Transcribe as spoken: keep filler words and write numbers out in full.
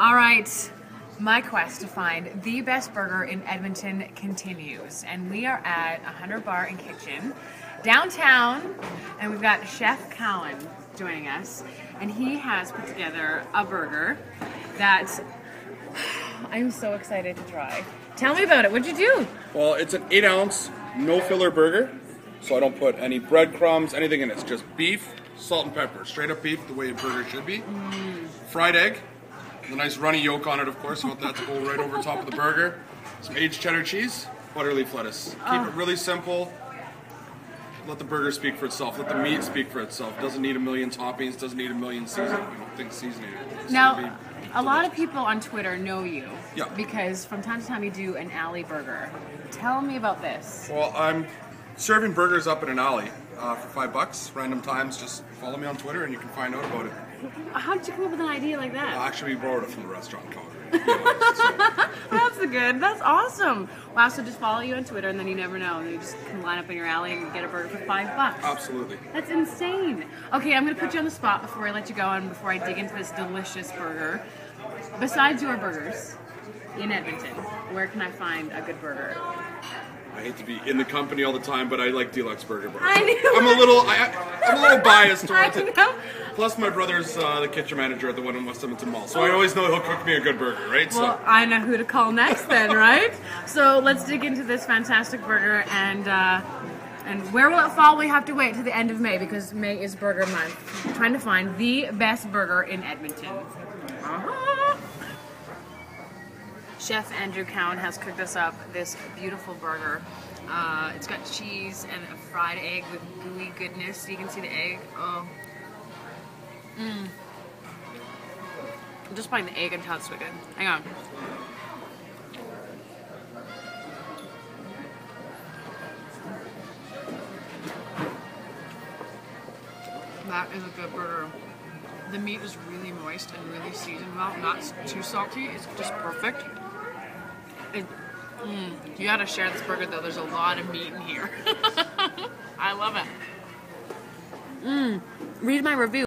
All right, my quest to find the best burger in Edmonton continues, and we are at one hundred Bar and Kitchen downtown, and we've got Chef Cowan joining us, and he has put together a burger that I'm so excited to try. Tell me about it. What'd you do? Well, it's an eight ounce, no filler burger, so I don't put any breadcrumbs, anything in it. It's just beef, salt and pepper, straight up beef, the way a burger should be. Mm. Fried egg, the nice runny yolk on it, of course. I want that to go right over top of the burger. Some aged cheddar cheese, butter leaf lettuce. Keep oh. it really simple. Let the burger speak for itself. Let the meat speak for itself. Doesn't need a million toppings. Doesn't need a million seasoning. You don't think seasoning. Now, a lot of people on Twitter know you. Yeah. Because from time to time you do an alley burger. Tell me about this. Well, I'm serving burgers up in an alley uh, for five bucks. Random times. Just follow me on Twitter and you can find out about it. How did you come up with an idea like that? Uh, actually, we borrowed it from the restaurant in Calgary. That's a good. That's awesome. Wow. So just follow you on Twitter, and then you never know. You just can line up in your alley and get a burger for five bucks. Absolutely. That's insane. Okay, I'm gonna put you on the spot before I let you go and before I dig into this delicious burger. Besides your burgers in Edmonton, where can I find a good burger? I hate to be in the company all the time, but I like Deluxe Burger Bar. I knew I'm a little, I, I'm a little biased towards it. know. Plus, my brother's uh, the kitchen manager at the one in West Edmonton Mall, so I always know he'll cook me a good burger, right? Well, so. I know who to call next then, right? So let's dig into this fantastic burger, and uh, and where will it fall? We have to wait to the end of May because May is Burger Month. I'm trying to find the best burger in Edmonton. Uh-huh. Chef Andrew Cowan has cooked us up this beautiful burger. Uh, it's got cheese and a fried egg with gooey goodness. You can see the egg. Oh. Mm. I'm just biting the egg and how it's so good. Hang on. That is a good burger. The meat is really moist and really seasoned well. Not too salty. It's just perfect. It, mm, you gotta share this burger though. There's a lot of meat in here. I love it. Mm, read my review.